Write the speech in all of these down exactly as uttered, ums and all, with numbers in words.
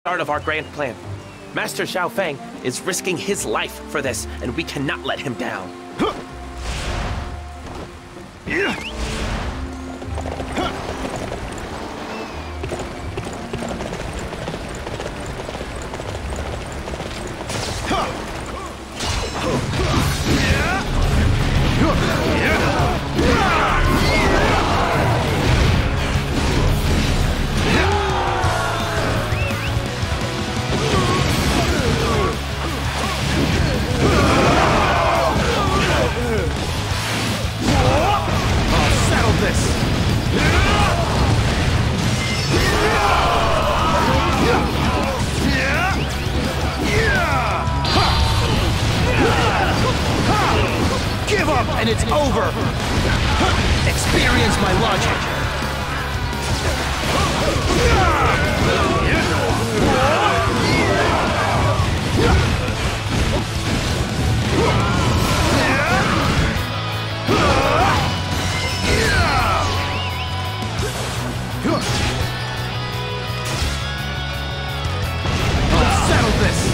Start of our grand plan. Master Xiao Feng is risking his life for this, and we cannot let him down. Give up and it's over! Experience my logic! I'll settle this!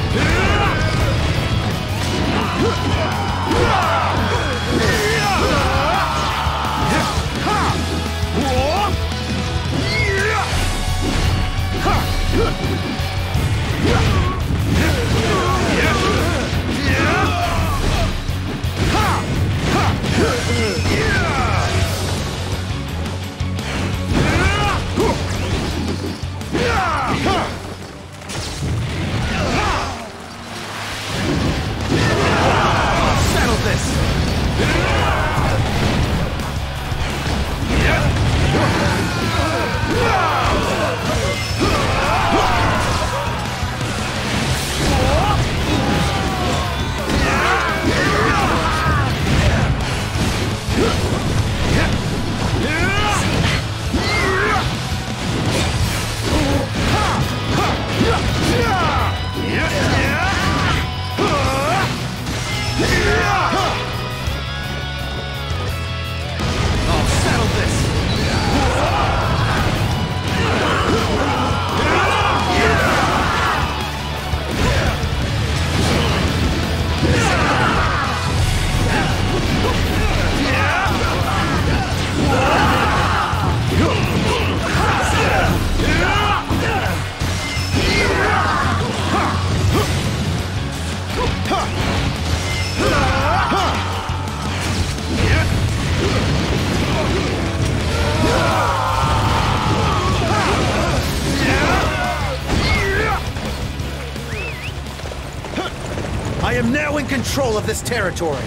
I am now in control of this territory.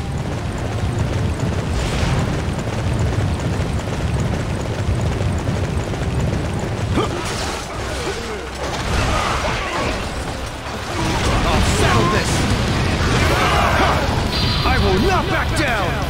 I'll settle this. I will not back down.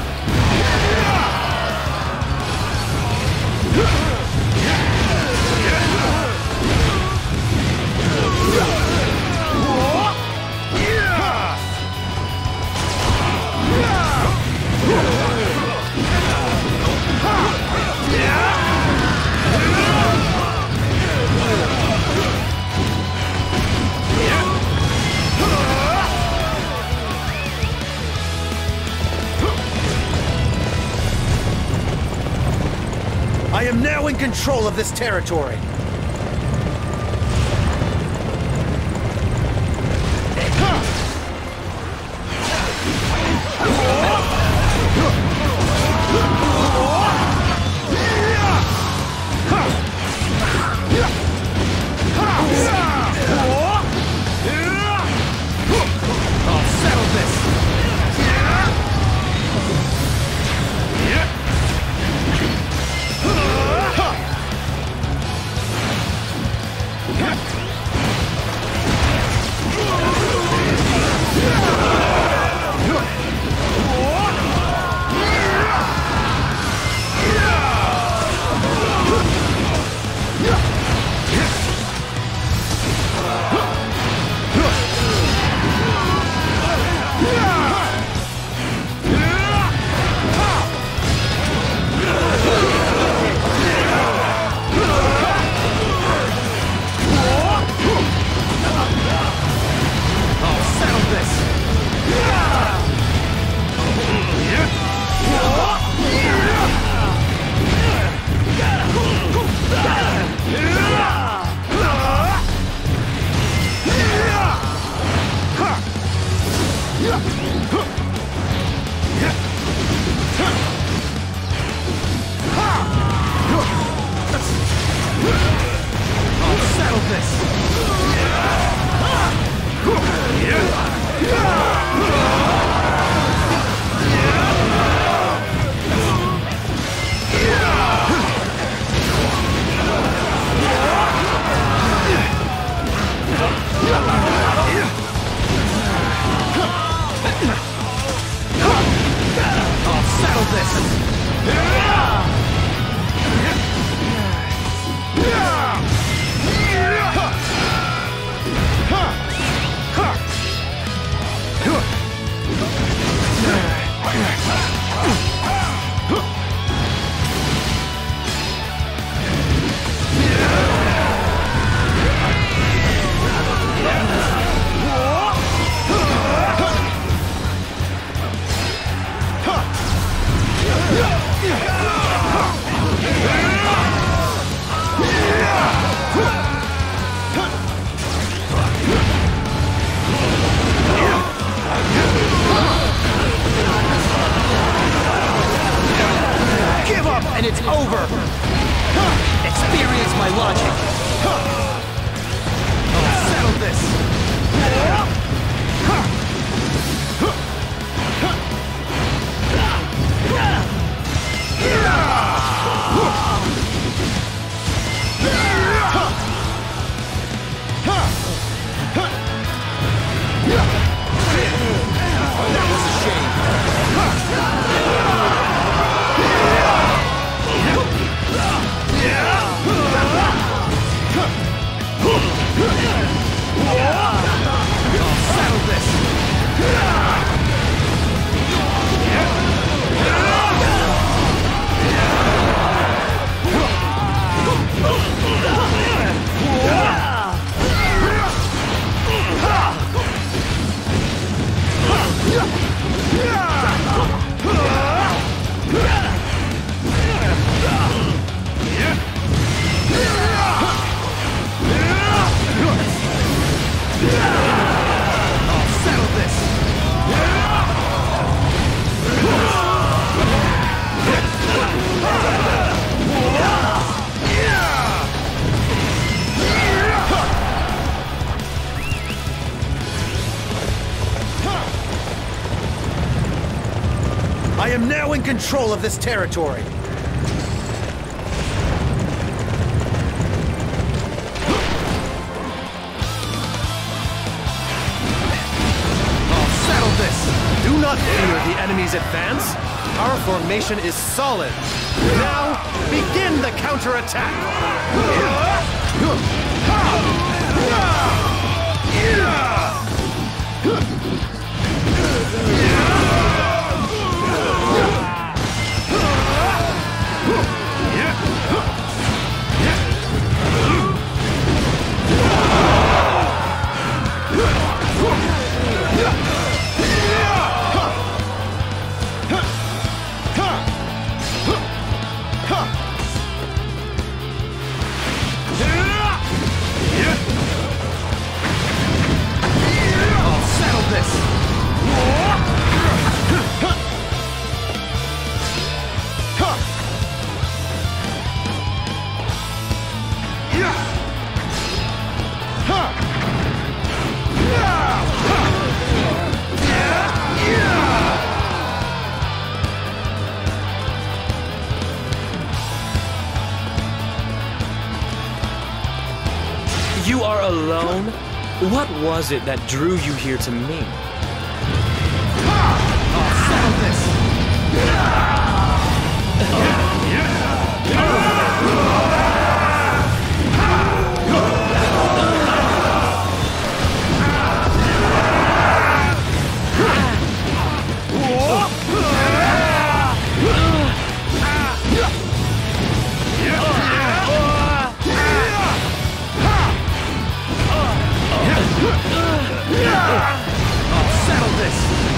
I am now in control of this territory. I'll settle this. I'll settle this! I am now in control of this territory! Do not fear the enemy's advance. Our formation is solid. Now, begin the counterattack! You are alone? What was it that drew you here to me? I'll settle this! I'll settle this!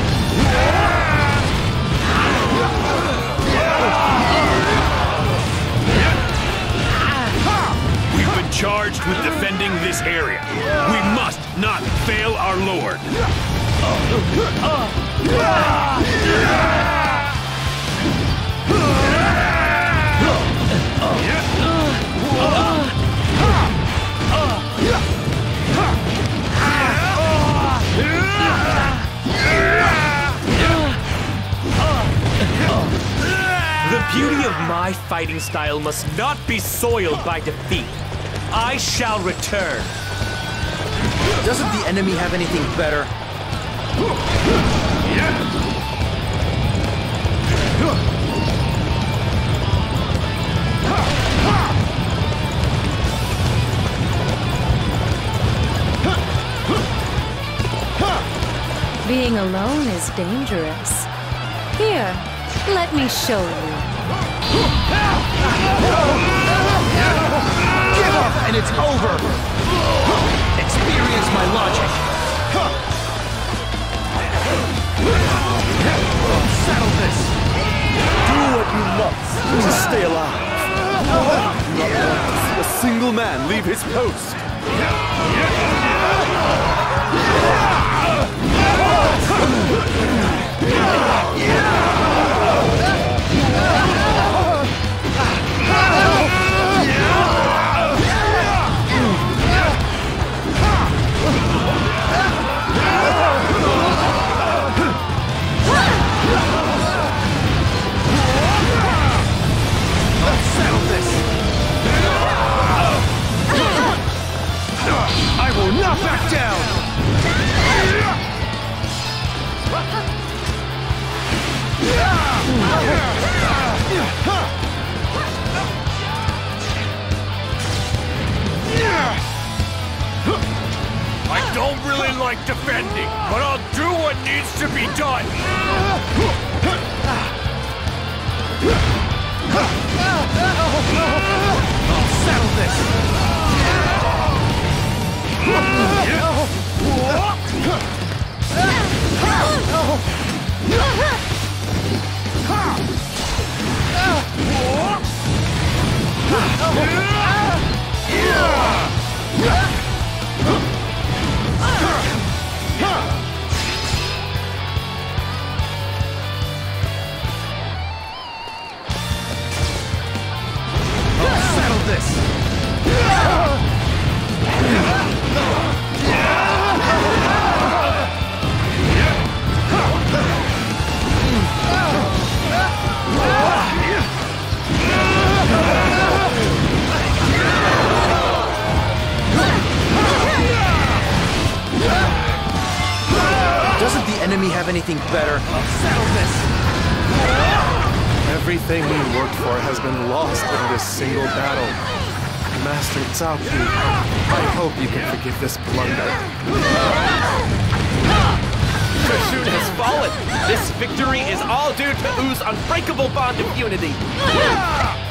We've been charged with defending this area. We must not fail our lord. The beauty of my fighting style must not be soiled by defeat. I shall return. Doesn't the enemy have anything better? Being alone is dangerous. Here, let me show you. Give up and it's over! Experience my logic! Settle this! Do what you must to stay alive. Do not let a single man leave his post. I will not back down! I don't really like defending, but I'll do what needs to be done. I'll settle this! anything better. Settle this! Everything we worked for has been lost in this single battle. Master Cao Pi, I hope you can forgive this blunder. Kashun has fallen! This victory is all due to U's unbreakable bond of unity!